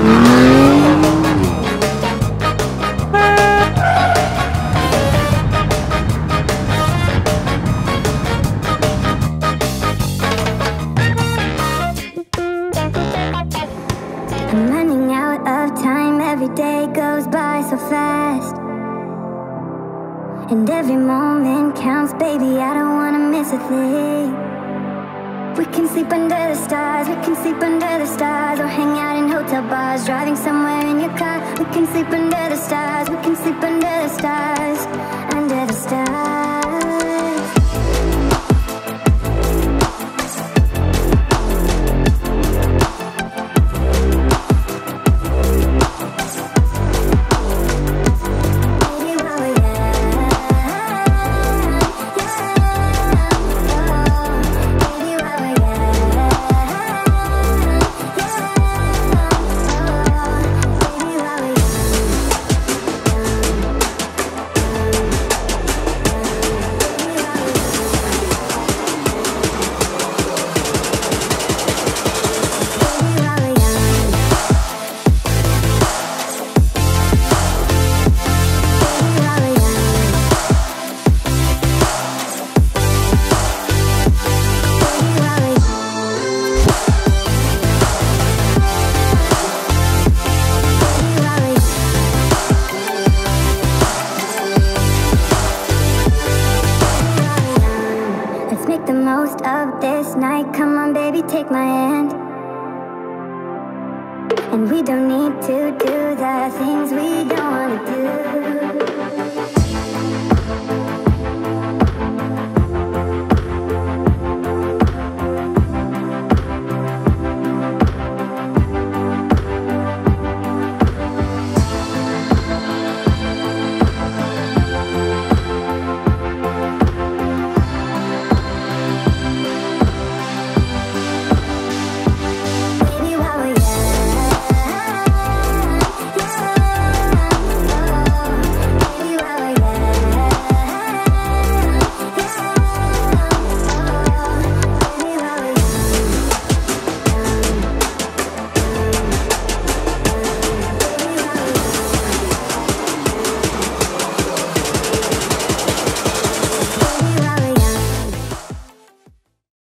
I'm running out of time, every day goes by so fast, and every moment counts, baby, I don't wanna miss a thing. We can sleep under the stars, we can sleep under the stars, or hang out in hotel bars, driving somewhere in your car. We can sleep under the stars, we can sleep under the stars, under the stars. The most of this night, come on baby, take my hand. And we don't need to do the things we don't wanna do.